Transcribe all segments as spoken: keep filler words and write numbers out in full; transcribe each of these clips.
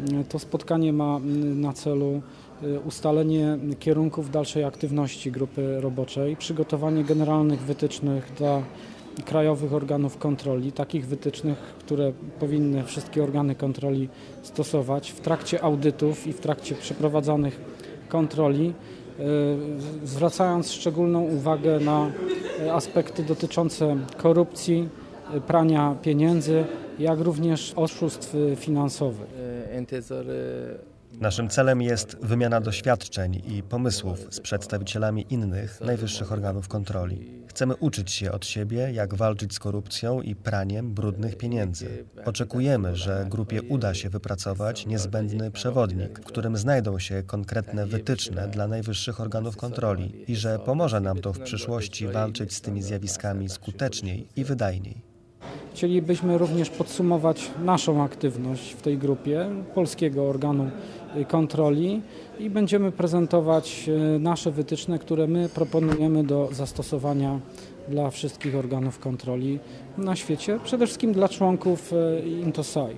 To spotkanie ma na celu ustalenie kierunków dalszej aktywności grupy roboczej, przygotowanie generalnych wytycznych dla krajowych organów kontroli, takich wytycznych, które powinny wszystkie organy kontroli stosować w trakcie audytów i w trakcie przeprowadzanych kontroli, zwracając szczególną uwagę na aspekty dotyczące korupcji, prania pieniędzy, jak również oszustw finansowych. Naszym celem jest wymiana doświadczeń i pomysłów z przedstawicielami innych, najwyższych organów kontroli. Chcemy uczyć się od siebie, jak walczyć z korupcją i praniem brudnych pieniędzy. Oczekujemy, że grupie uda się wypracować niezbędny przewodnik, w którym znajdą się konkretne wytyczne dla najwyższych organów kontroli i że pomoże nam to w przyszłości walczyć z tymi zjawiskami skuteczniej i wydajniej. Chcielibyśmy również podsumować naszą aktywność w tej grupie polskiego organu kontroli i będziemy prezentować nasze wytyczne, które my proponujemy do zastosowania dla wszystkich organów kontroli na świecie, przede wszystkim dla członków Intosai.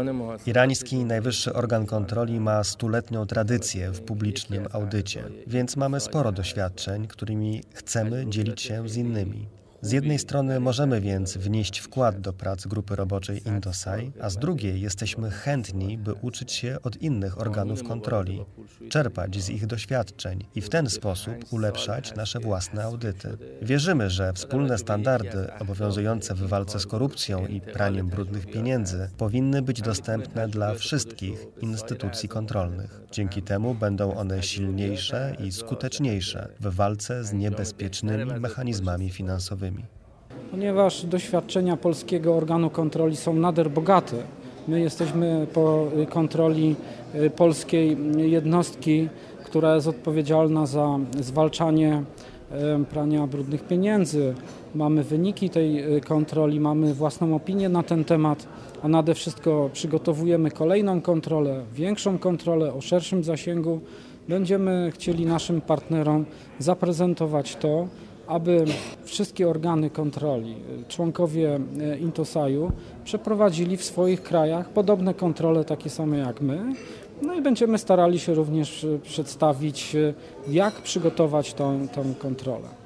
Irański najwyższy organ kontroli ma stuletnią tradycję w publicznym audycie, więc mamy sporo doświadczeń, którymi chcemy dzielić się z innymi. Z jednej strony możemy więc wnieść wkład do prac grupy roboczej Intosai, a z drugiej jesteśmy chętni, by uczyć się od innych organów kontroli, czerpać z ich doświadczeń i w ten sposób ulepszać nasze własne audyty. Wierzymy, że wspólne standardy obowiązujące w walce z korupcją i praniem brudnych pieniędzy powinny być dostępne dla wszystkich instytucji kontrolnych. Dzięki temu będą one silniejsze i skuteczniejsze w walce z niebezpiecznymi mechanizmami finansowymi. Ponieważ doświadczenia polskiego organu kontroli są nader bogate, my jesteśmy po kontroli polskiej jednostki, która jest odpowiedzialna za zwalczanie prania brudnych pieniędzy. Mamy wyniki tej kontroli, mamy własną opinię na ten temat, a nade wszystko przygotowujemy kolejną kontrolę, większą kontrolę o szerszym zasięgu. Będziemy chcieli naszym partnerom zaprezentować to, aby wszystkie organy kontroli, członkowie Intosai-u przeprowadzili w swoich krajach podobne kontrole, takie same jak my. No i będziemy starali się również przedstawić, jak przygotować tą, tą kontrolę.